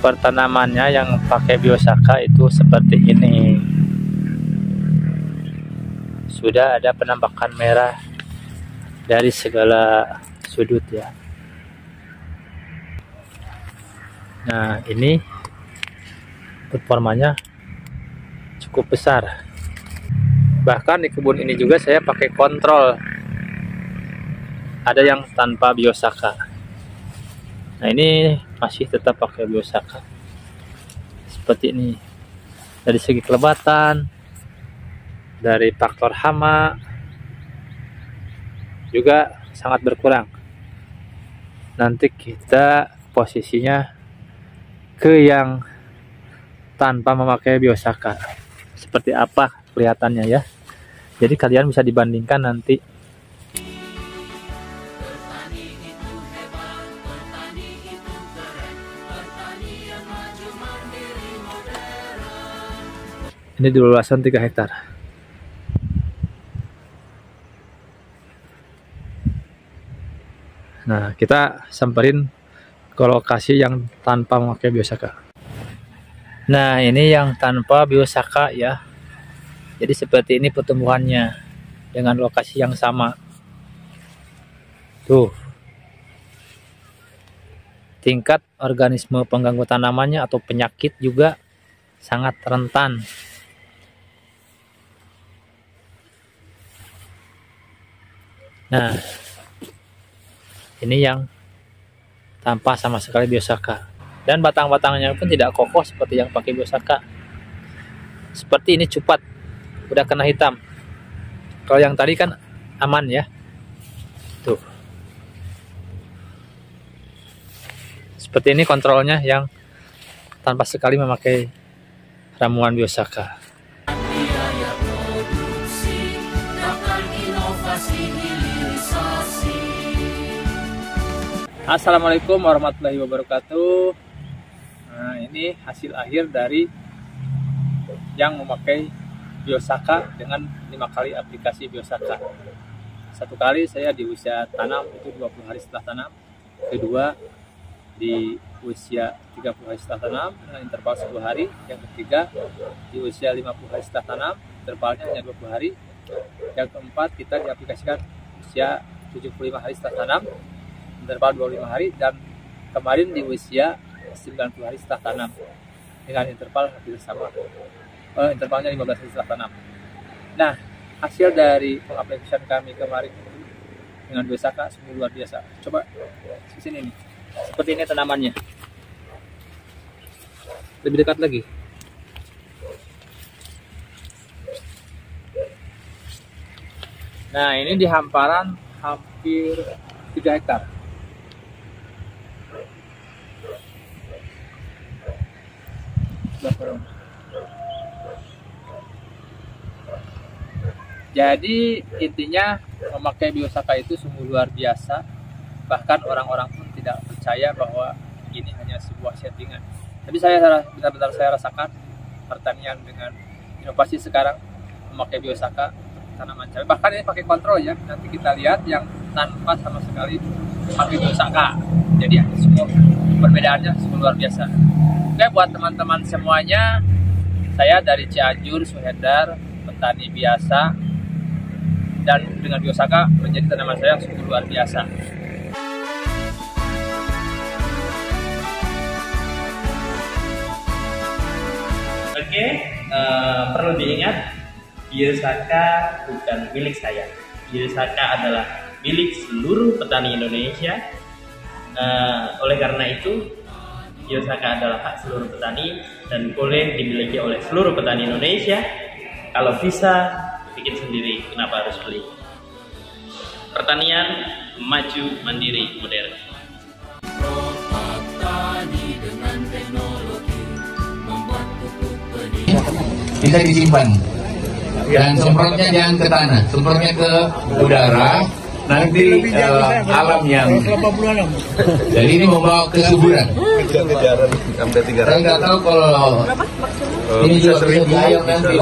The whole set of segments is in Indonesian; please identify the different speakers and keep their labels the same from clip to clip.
Speaker 1: pertanamannya yang pakai biosaka itu seperti ini. Sudah ada penampakan merah dari segala sudut ya. Nah, ini performanya cukup besar. Bahkan di kebun ini juga saya pakai kontrol. Ada yang tanpa biosaka. Nah, ini masih tetap pakai biosaka. Seperti ini. Dari segi kelebatan, dari faktor hama juga sangat berkurang. Nanti kita posisinya ke yang tanpa memakai biosaka. Seperti apa kelihatannya ya. Jadi kalian bisa dibandingkan nanti. Ini di luasan 3 hektar. Nah, kita samperin ke lokasi yang tanpa memakai biosaka. Nah, ini yang tanpa biosaka ya. Jadi seperti ini pertumbuhannya dengan lokasi yang sama. Tuh. Tingkat organisme pengganggu tanamannya atau penyakit juga sangat rentan. Nah, ini yang tanpa sama sekali biosaka. Dan batang-batangnya pun tidak kokoh seperti yang pakai biosaka. Seperti ini cupat, udah kena hitam. Kalau yang tadi kan aman ya. Tuh. Seperti ini kontrolnya yang tanpa sekali memakai ramuan biosaka. Assalamualaikum warahmatullahi wabarakatuh. Nah, ini hasil akhir dari yang memakai biosaka dengan 5 kali aplikasi biosaka. 1 kali saya di usia tanam itu 20 hari setelah tanam. Kedua di usia 30 hari setelah tanam dengan interval 10 hari. Yang ketiga di usia 50 hari setelah tanam, intervalnya hanya 20 hari. Yang keempat kita diaplikasikan usia 75 hari setelah tanam, interval 25 hari, dan kemarin di usia 90 hari setelah tanam dengan interval hampir sama, intervalnya 15 hari setelah tanam. Nah, hasil dari pengaplikasian kami kemarin dengan biosaka sungguh luar biasa. Coba di sini nih, seperti ini tanamannya. Lebih dekat lagi. Nah, ini di hamparan hampir 3 hektar. Jadi intinya memakai biosaka itu sungguh luar biasa. Bahkan orang-orang pun tidak percaya bahwa ini hanya sebuah settingan. Tapi saya benar-benar saya rasakan pertanian dengan inovasi sekarang memakai biosaka tanaman cabai. Bahkan ini pakai kontrol ya. Nanti kita lihat yang tanpa sama sekali pakai biosaka. Jadi semua perbedaannya sungguh luar biasa. Oke, buat teman-teman semuanya, saya dari Cianjur, Suhendar, petani biasa, dan dengan biosaka menjadi tanaman saya sungguh luar biasa.
Speaker 2: Oke, perlu diingat, biosaka bukan milik saya. Biosaka adalah milik seluruh petani Indonesia. Oleh karena itu, biosaka adalah hak seluruh petani dan boleh dimiliki oleh seluruh petani Indonesia. Kalau bisa bikin sendiri, kenapa harus beli? Pertanian maju, mandiri, modern.
Speaker 3: Bisa disimpan dan semprotnya jangan ke tanah, semprotnya ke udara. Nanti alam yang jadi ini membawa kesuburan. Saya nggak tahu kalau ini juga sering diayam nanti.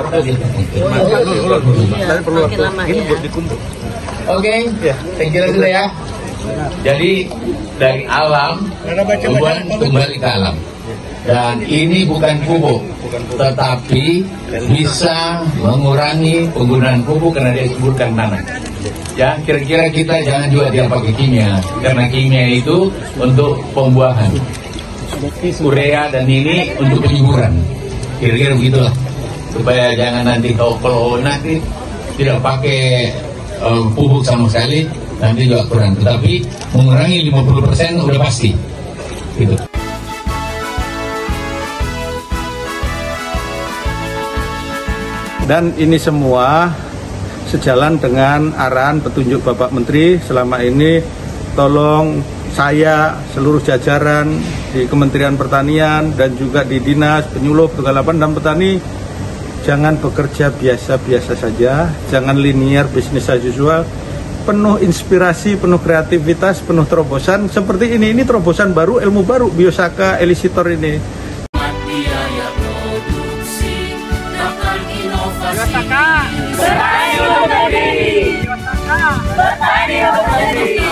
Speaker 3: Ini buat dikumpul. Oke, saya kira sudah ya. Jadi dari alam, kemudian kembali ke alam. Dan ini bukan pupuk, tetapi bisa mengurangi penggunaan pupuk karena dia suburkan tanah. Ya, kira-kira kita jangan juga dia pakai kimia, karena kimia itu untuk pembuahan. Urea dan ini untuk penyuburan. Kira-kira begitulah. Supaya jangan nanti kalau nanti tidak pakai pupuk sama sekali, nanti juga kurang. Tetapi mengurangi 50% udah pasti. Gitu.
Speaker 4: Dan ini semua sejalan dengan arahan petunjuk Bapak Menteri selama ini. Tolong saya, seluruh jajaran di Kementerian Pertanian dan juga di Dinas Penyuluh, Petugas Lapangan dan Petani, jangan bekerja biasa-biasa saja, jangan linear bisnis as usual, penuh inspirasi, penuh kreativitas, penuh terobosan seperti ini. Ini terobosan baru, ilmu baru, Biosaka Elisitor ini.
Speaker 5: Biosaka, bertani untuk mandiri. Biosaka, bertani untuk mandiri.